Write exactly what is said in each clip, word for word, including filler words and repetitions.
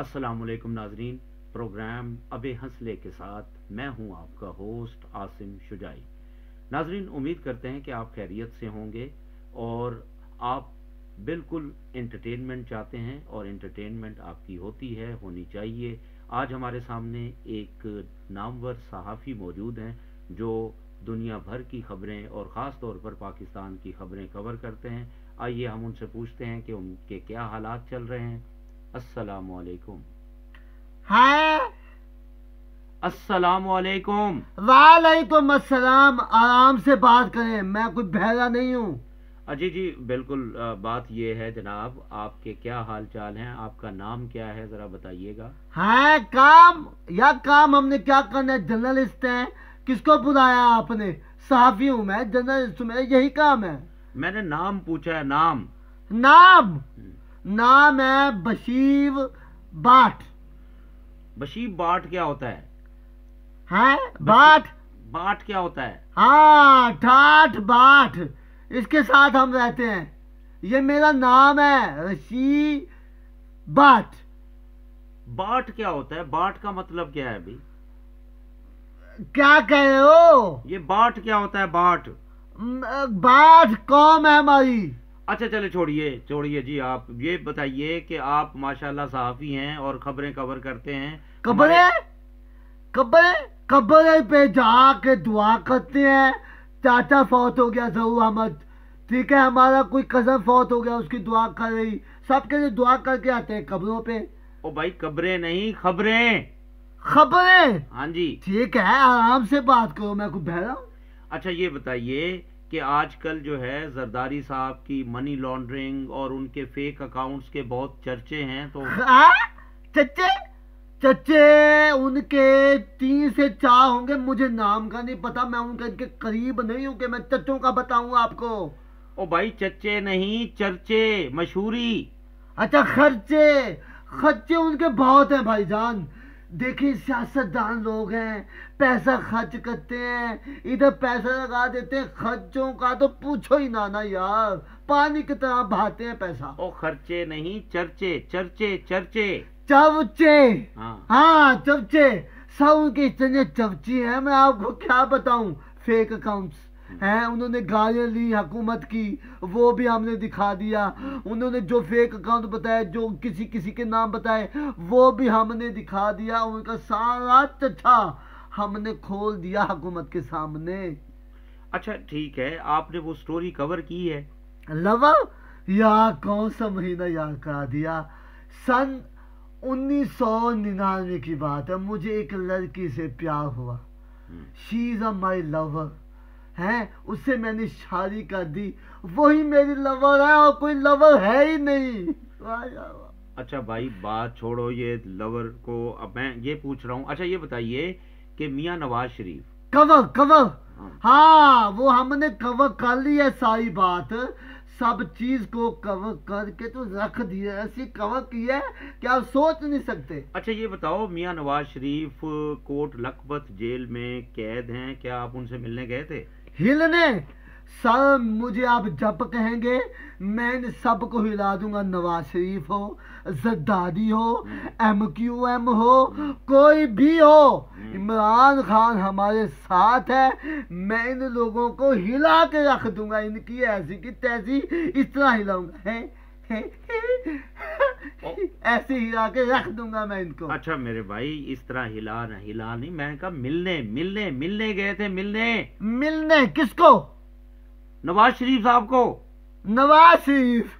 अस्सलाम वालेकुम नाजरीन, प्रोग्राम अबे हंसले के साथ मैं हूं आपका होस्ट आसिम शुजाई। नाजरीन, उम्मीद करते हैं कि आप खैरियत से होंगे और आप बिल्कुल एंटरटेनमेंट चाहते हैं और एंटरटेनमेंट आपकी होती है, होनी चाहिए। आज हमारे सामने एक नामवर सहाफ़ी मौजूद हैं जो दुनिया भर की खबरें और ख़ास तौर पर पाकिस्तान की खबरें कवर करते हैं। आइए हम उनसे पूछते हैं कि उनके क्या हालात चल रहे हैं। अस्सलामु अलैकुम। है अस्सलामु अलैकुम। वालेकुम अस्सलाम। आराम से बात करें, मैं कोई बहरा नहीं हूँ। अजी जी बिल्कुल। अ, बात ये है जनाब, आपके क्या हाल चाल हैं, आपका नाम क्या है, ज़रा बताइएगा। है काम या काम हमने क्या करना है? जर्नलिस्ट हैं, किसको बुलाया आपने? सहाफी हूँ मैं, जर्नलिस्ट हूँ, मेरा यही काम है। मैंने नाम पूछा है, नाम। नाम नाम है बशीर बाट। बशीर बाट क्या होता है? है बाट बाट क्या होता है? हाँ, ठाठ बाट, इसके साथ हम रहते हैं। ये मेरा नाम है, रशी बाट। बाट क्या होता है? बाट का मतलब क्या है भाई? क्या कह रहे हो? ये बाट क्या होता है? बाट म- बाट कौम है हमारी। अच्छा चले, छोड़िए छोड़िए जी। आप ये बताइए कि आप माशाल्लाह सहाफ़ी हैं और खबरें कवर करते हैं। कब्रे हमारे- कब्रे कब्रे पे जाके दुआ करते हैं। चाचा फौत हो गया जहूर अहमद, ठीक है, हमारा कोई कजन फौत हो गया, उसकी दुआ कर रही, सबके लिए दुआ करके आते हैं कब्रों पे। ओ भाई, कब्रें नहीं, खबरें। खबरें हाँ जी। ठीक है, आराम से बात करो, मैं कुछ बहरा हूँ। अच्छा ये बताइए कि आजकल जो है जरदारी साहब की मनी लॉन्ड्रिंग और उनके फेक अकाउंट्स के बहुत चर्चे हैं, तो हाँ? चच्चे चच्चे उनके तीन से चार होंगे, मुझे नाम का नहीं पता, मैं उनके इनके करीब नहीं हूँ कि मैं चच्चों का बताऊँ आपको। ओ भाई, चच्चे नहीं, चर्चे, मशहूरी। अच्छा, खर्चे खर्चे उनके बहुत हैं भाईजान। देखिए, सियासतदान लोग हैं, पैसा खर्च करते हैं, इधर पैसा लगा देते हैं, खर्चों का तो पूछो ही ना ना यार, पानी की तरह बहाते हैं पैसा। ओ खर्चे नहीं, चर्चे चर्चे चर्चे। चवचे, हाँ। हाँ चवचे, सब उनके इतने चवची हैं, मैं आपको क्या बताऊं। फेक अकाउंट्स हैं, उन्होंने गालियां ली हुकूमत की, वो भी हमने दिखा दिया। उन्होंने जो फेक अकाउंट बताए, जो किसी किसी के नाम बताए, वो भी हमने दिखा दिया। उनका सारा चच्छा हमने खोल दिया हुकूमत के सामने। अच्छा ठीक है, आपने वो स्टोरी कवर की है? लवर यार, कौन सा महीना याद करा दिया। सन उन्नीस सौ निन्यानवे की बात है, मुझे एक लड़की से प्यार हुआ। She is a my lover है, उससे मैंने शादी कर दी, वही मेरी लवर है और कोई लवर है ही नहीं। वाह यार वाह। अच्छा भाई, बात छोड़ो ये लवर को, अब मैं ये पूछ रहा हूँ। अच्छा ये बताइए कि मियाँ नवाज शरीफ। कवर कवर हाँ। हाँ, वो हमने कवर कर ली है सारी बात, सब चीज को कवर करके तो रख दिया, ऐसी कवर की है कि आप सोच नहीं सकते। अच्छा ये बताओ, मियाँ नवाज शरीफ कोट लखपत जेल में कैद हैं, क्या आप उनसे मिलने गए थे? हिलने सर, मुझे आप जब कहेंगे मैं इन सबको हिला दूंगा। नवाज शरीफ हो, जरदारी हो, एम क्यू एम हो, कोई भी हो, इमरान खान हमारे साथ है, मैं इन लोगों को हिला के रख दूंगा, इनकी ऐसी की तैसी इस तरह हिलाऊंगा है, है, है, ऐसे हिला के रख दूंगा मैं इनको। अच्छा मेरे भाई, इस तरह हिला न हिला नहीं, मैंने कहा मिलने मिलने मिलने गए थे। मिलने मिलने किसको? नवाज शरीफ साहब को। नवाज शरीफ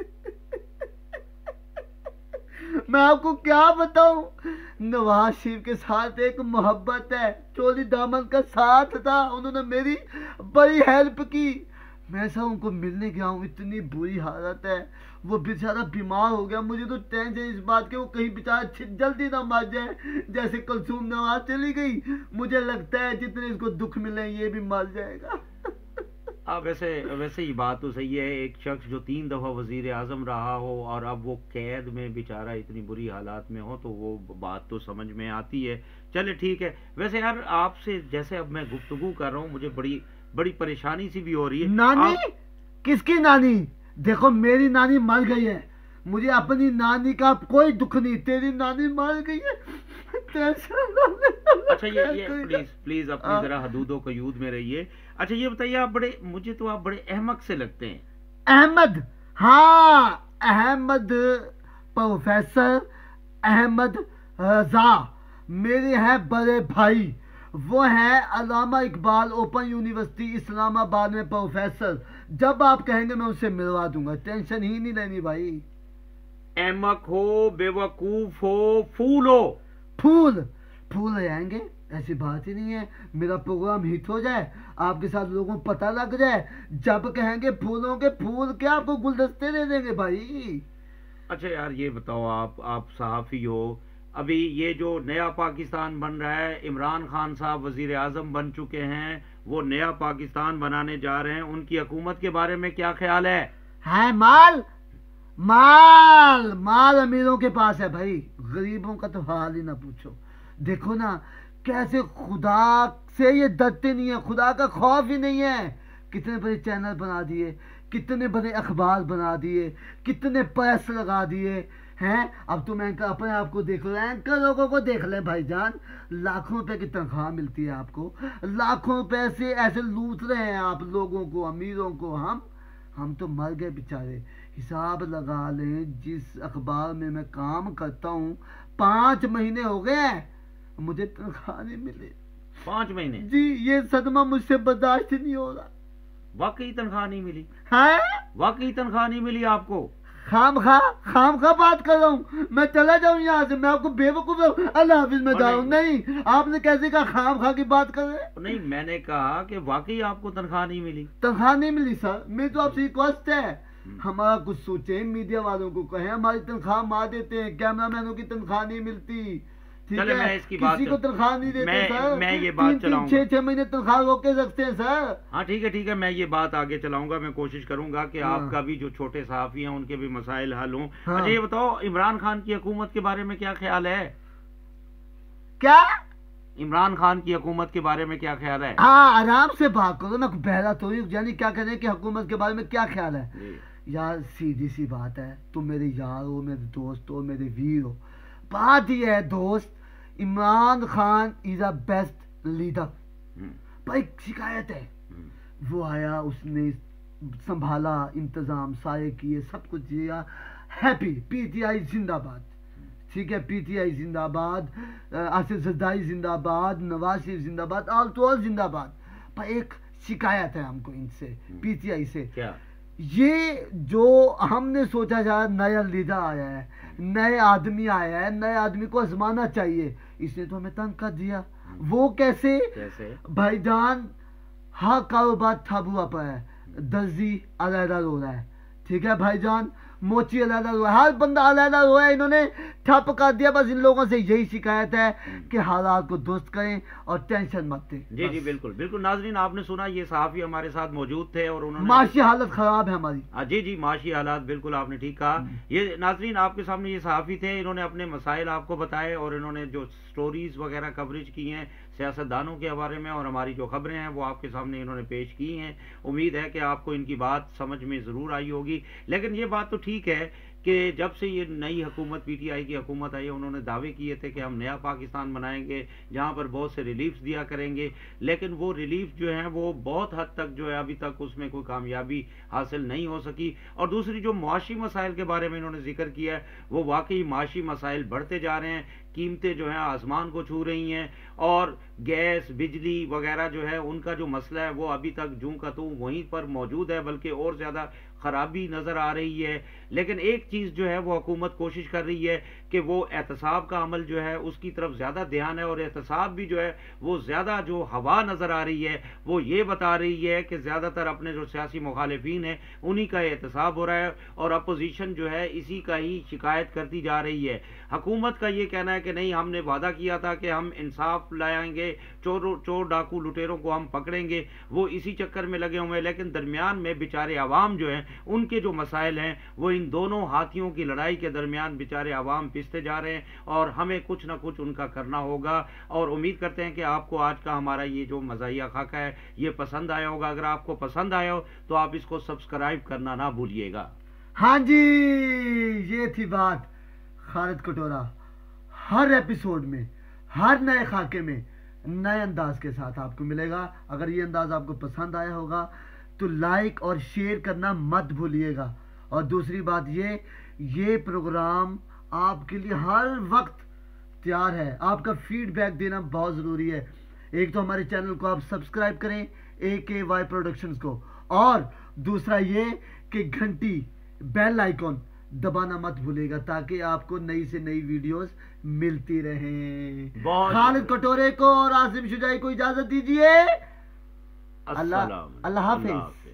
मैं आपको क्या बताऊं, नवाज शरीफ के साथ एक मोहब्बत है, चोली दामन का साथ था, उन्होंने मेरी बड़ी हेल्प की। मैं सब उनको मिलने गया हूँ, इतनी बुरी हालत है, वो बेचारा बीमार हो गया। मुझे तो टेंशन इस बात की वो कहीं बेचारा जल्दी ना मर जाए, जैसे कलसूम नवाज चली गई, मुझे लगता है जितने इसको दुख मिले ये भी मर जाएगा। हाँ, वैसे वैसे ही बात तो सही है। एक शख्स जो तीन दफ़ा वजीर आज़म रहा हो और अब वो कैद में बेचारा इतनी बुरी हालात में हो, तो वो बात तो समझ में आती है। चले ठीक है। वैसे यार, आपसे जैसे अब मैं गुफ्तगू कर रहा हूँ, मुझे बड़ी बड़ी परेशानी सी भी हो रही है। नानी आप... किसकी नानी? देखो, मेरी नानी मर गई है, مجھے اپنی نانی کا کوئی دکھ نہیں. تیری نانی مار گئی ہے. اچھا یہ یہ پلیز پلیز اپنی ذرا حدود و قیود میں رہیے. اچھا یہ بتائیے آپ بڑے مجھے تو آپ بڑے احمق سے لگتے ہیں. احمد, ہاں احمد پروفیسر احمد رضا میرے ہیں بڑے بھائی. وہ ہیں علامہ اقبال اوپن یونیورسٹی اسلام آباد میں پروفیسر. جب آپ کہیں گے میں اسے ملوا دوں گا, ٹینشن ہی نہیں لینی بھائی. احمق ہو, بے وقوف ہو, پھول ہو. پھول پھول رہیں گے, ایسی بات ہی نہیں ہے. میرا پروگرام ہٹ ہو جائے, آپ کے ساتھ لوگوں کو پتہ لگ جائے, جب کہیں گے پھولوں کے پھول کیا آپ کو گلدستے دے دیں گے بھائی. اچھا یار یہ بتاؤ, آپ آپ صحافی ہو, ابھی یہ جو نیا پاکستان بن رہا ہے, عمران خان صاحب وزیر اعظم بن چکے ہیں, وہ نیا پاکستان بنانے جا رہے ہیں, ان کی حکومت کے بارے میں کیا خیال ہے؟ ہے مال مال مال امیروں کے پاس ہے بھائی, غریبوں کا تو حال ہی نہ پوچھو. دیکھو نا کیسے خدا سے یہ ڈرتے نہیں ہیں, خدا کا خوف ہی نہیں ہے. کتنے بڑے چینل بنا دیے, کتنے بڑے اخبار بنا دیے, کتنے پیس لگا دیے ہیں. اب تم اینکر اپنے آپ کو دیکھ لو, اینکر لوگوں کو دیکھ لیں بھائی جان. لاکھوں روپے کی تنخواہ ملتی ہے آپ کو, لاکھوں روپے سے ایسے لوٹ رہے ہیں آپ لوگوں کو, امیروں کو. ہم ہم تو مر گئے بیچارے. حساب لگا لیں, جس اخبار میں میں کام کرتا ہوں پانچ مہینے ہو گئے ہیں مجھے تنخواہ نہیں ملی. پانچ مہینے جی, یہ صدمہ مجھ سے برداشت نہیں ہو رہا. واقعی تنخواہ نہیں ملی؟ ہے واقعی تنخواہ نہیں ملی آپ کو؟ خام خواہ خام خواہ بات کر رہا ہوں. میں چلا جاؤں یہاں سے, میں آپ کو بے وقوف اللہ حافظ میں جا رہا ہوں. نہیں, آپ نے کیسے کہا خام خواہ کی بات کر رہے ہیں؟ نہیں, میں نے کہا کہ واقعی آپ کو تنخواہ نہیں ملی. تنخواہ نہیں ملی سر. میری تو آپ سے ریکویسٹ ہے, ہمارا کچھ سوچیں, میڈیا والوں کو کہیں ہماری تنخواہ مار دیتے ہیں, کیمرہ مینوں کی تنخواہ نہیں ملتی. چلے میں اس کی بات کسی کو تنخواہ نہیں دیتے سر. میں یہ بات چلاؤں گا, چھ چھ مہینے تنخواہ روک کے رکھتے ہیں سر. ہاں ٹھیک ہے ٹھیک ہے, میں یہ بات آگے چلاؤں گا. میں کوشش کروں گا کہ آپ کا بھی جو چھوٹے صحافی ہیں ان کے بھی مسائل حل ہوں. اچھا یہ بتاؤ, عمران خان کی حکومت کے بارے میں کیا خیال ہے؟ کیا عمران خان کی حکومت کے بارے میں کیا خیال ہے؟ ہاں آرام سے بات کرو, میں بہرا تو یعنی کیا کہتے ہیں کہ حکومت کے بارے میں کیا خیال ہے. یار سیدھی سی بات ہے, تم میرے یار ہو, میرے دوست ہو, میرے ویر ہو. بات یہ ہے دوست, Imran Khan is a best leader. پر ایک شکایت ہے, وہ آیا, اس نے سنبھالا, انتظام سارے کیے, سب کچھ کیا, ہیپی. پی ٹی آئی زندہ باد, ٹھیک ہے, پی ٹی آئی زندہ باد, آصف زرداری زندہ باد, نواز شریف زندہ باد, آل ٹو آل زندہ باد. پر ایک شکایت ہے ہم کو ان سے, پی ٹی آئی سے. کیا؟ یہ جو ہم نے سوچا جا نیا لیڈر آیا ہے, نئے آدمی آیا ہے, نئے آدمی کو آزمانا چاہیے, اس نے تو ہمیں تنگ کر دیا. وہ کیسے بھائی جان؟ ہر کاروبار ٹھپ ہوا پڑا ہے, درزی علیحدہ رو رہا ہے, ٹھیک ہے بھائی جان, موچی علیحدہ رو رہا ہے, ہر بندہ علیحدہ رو رہا ہے. انہوں نے ٹھپ کر دیا. بس ان لوگوں سے یہی شکایت ہے کہ حالات کو درست کریں اور ٹینشن مت دیں. جی جی بالکل بالکل. ناظرین آپ نے سنا, یہ صحافی ہمارے ساتھ موجود تھے اور انہوں نے معاشی حالت خراب ہے ہماری. جی جی معاشی حالات, بالکل آپ نے ٹھیک کہا. یہ ناظرین آپ کے سامنے یہ صحافی تھے, انہوں نے اپنے مسائل آپ کو بتائے اور انہوں نے جو سٹوریز وغیرہ کوریج کی ہیں سیاستدانوں کے بارے میں, اور ہماری جو خبریں ہیں وہ آپ کے سامنے انہوں نے پیش کی ہیں. امید ہے کہ آپ کو ان کی بات سمجھ میں ضرور آئی ہوگی. لیکن یہ بات تو ٹھیک ہے کہ جب سے یہ نئی حکومت پی ٹی آئی کی حکومت آئی, انہوں نے دعوے کیے تھے کہ ہم نیا پاکستان بنائیں گے جہاں پر بہت سے ریلیفز دیا کریں گے, لیکن وہ ریلیف جو ہیں وہ بہت حد تک جو ہے ابھی تک اس میں کوئی کامیابی حاصل نہیں ہو سکی. اور دوسری جو معاشی مسائل کے بارے میں انہوں نے ذکر کیا ہے, وہ واقعی معاشی مسائل بڑھتے جا رہے ہیں, قیمتیں جو ہیں آسمان کو چھو رہی ہیں, اور گیس بجلی وغیرہ جو ہے ان کا جو مسئلہ ہے وہ ابھی تک جوں کا توں وہیں پر موجود ہے, بلکہ اور زیادہ خرابی نظر آ رہی ہے. لیکن ایک چیز جو ہے وہ حکومت کوشش کر رہی ہے کہ وہ احتساب کا عمل جو ہے اس کی طرف زیادہ دھیان ہے, اور احتساب بھی جو ہے وہ زیادہ جو ہوا نظر آ رہی ہے وہ یہ بتا رہی ہے کہ زیادہ تر اپنے جو سیاسی مخالفین ہیں انہی کا احتساب ہو رہا ہے, اور اپوزیشن جو ہے اسی کا ہی شکایت کرتی جا رہی ہے. حکومت کا یہ کہنا ہے کہ نہیں, ہم نے وعدہ کیا تھا کہ ہم انصاف لائیں گے, چور چور ڈاکو لٹیروں کو ہم پکڑیں گے, وہ اسی چکر میں لگے ہوئے ہیں. لیکن درمیان میں بیچارے عوام جو ہیں ان کے جو مسائل ہیں وہ ان دونوں ہاتھیوں کی لڑائی کے درمیان بیچارے عوام پستے جا رہے ہیں, اور ہمیں کچھ نہ کچھ ان کا کرنا ہوگا. اور امید کرتے ہیں کہ آپ کو آج کا ہمارا یہ جو مزاحیہ خاکہ ہے یہ پسند آیا ہوگا. اگر آپ کو پسند آیا ہو تو آپ اس کو سبسکرائب کرنا نہ بھولیے گا. ہاں جی یہ تھی بات خالد کٹورا، ہر ایپیسوڈ میں ہر نئے خاکے میں نئے انداز کے ساتھ آپ کو ملے گا. اگر یہ انداز آپ کو پسند آیا ہوگا تو لائک اور شیئر کرنا مت بھولیے گا. اور دوسری بات یہ یہ پروگرام آپ کے لیے ہر وقت تیار ہے. آپ کا فیڈ بیک دینا بہت ضروری ہے. ایک تو ہمارے چینل کو آپ سبسکرائب کریں اے کے وائی پروڈکشنز کو، اور دوسرا یہ کہ گھنٹی بیل آئیکن دبانا مت بھولے گا تاکہ آپ کو نئی سے نئی ویڈیوز ملتی رہیں. خالد کٹورے کو اور عاصم شجاعی کو اجازت دیجیے. اللہ اللہ حافظ.